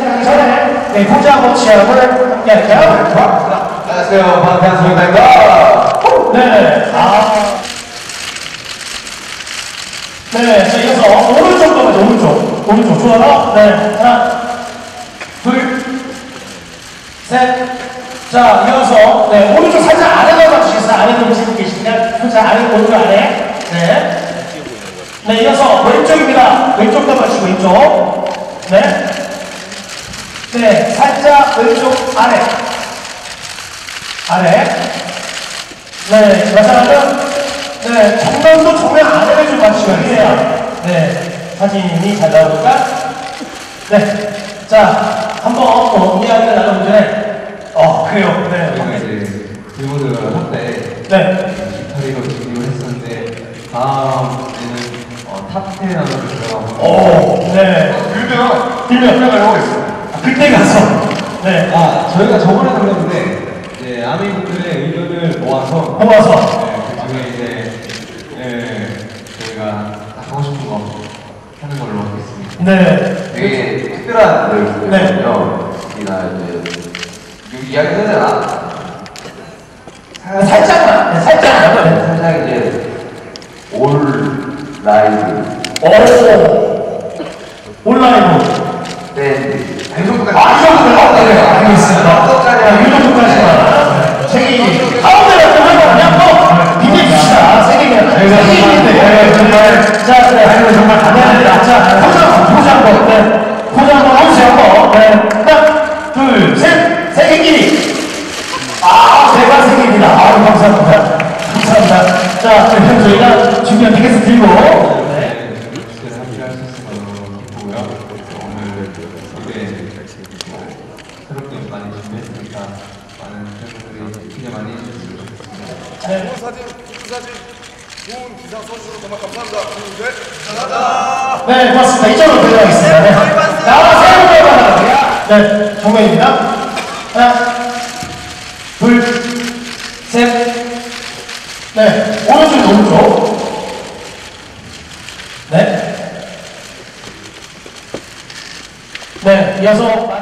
시작하기 전에 네, 포즈하고 취향을 함께 할게요. 안녕하세요, 방탄소년단입니다. 네, 네, 자, 이어서 오른쪽도 가죠, 오른쪽. 좋아요. 네, 하나, 둘, 셋. 자, 이어서, 네, 오른쪽 살짝 아래로 가주시겠어요? 아래로 보시고 계시면, 살짝 아래, 오른쪽 아래. 네. 네, 이어서 왼쪽입니다. 왼쪽도 가시고, 왼쪽. 네. 네, 살짝 왼쪽 아래. 네, 마찬가지로 네, 정면도 정면 아래를 좀 맞추셔야 돼요. 네, 사진이 잘 나오니까. 네, 자, 한번 이야기를 나누기 전에, 그래요. 네. 저희가 이제 빌보드 한때 네. 깃타리로 데뷔를 했었는데 다음에는 탑10 안으로 들어가고. 오, 네. 빌보드를 하고 있어요. 그때 가서. 네. 저희가 저번에 들었는데 이제 아미분들의 의견을 모아서 그 중에 이제 저희가 딱 하고 싶은 거 하는 걸로 하겠습니다. 네. 되게 특별한 노래였거든요. 우리가 이제 이야기 해야 되나? 살짝만. 네, 살짝만. 살짝 이제 올 라이브 온라인으로. 밴드. 이 정도까지. 네, 알겠습니다. 이 정도까지만. 생일이. 가운데가 좀 하고 그냥 비벼줍시다. 생일인데. 정말. 자, 네. 정말 감사합니다. 자, 포즈 한번. 네. 포즈 한번 해주세요. 네. 하나, 둘, 셋. 생일끼리. 제가 생일입니다. 감사합니다. 자, 그럼 저희가 준비한 티켓을 들고. 네. 주제를 함께 할 수 있어서 너무 기쁘고요. 오늘 무대 새롭게 많이 준비했으니까 많은 팬분들이 기대 많이 해주셨으면 좋겠습니다. 네. 좋은 기사 써주셔서 정말 감사합니다. 감사합니다. 네, 고맙습니다. 이쪽으로 들어가겠습니다. 네. 새해 복 많이 받으세요. 네, 정면입니다. 하나, 둘, 셋. 네, 오른쪽. 네. 네, 이어서.